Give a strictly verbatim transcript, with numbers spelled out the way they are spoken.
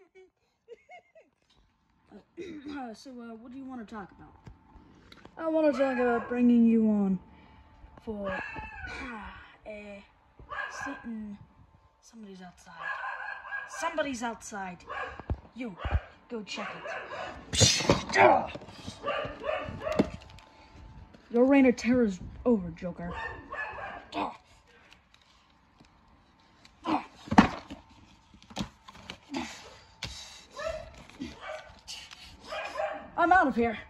uh, so, uh, what do you want to talk about? I want to talk about bringing you on for a sitting. Somebody's outside. Somebody's outside. You, go check it. Your reign of terror is over, Joker. I'm out of here.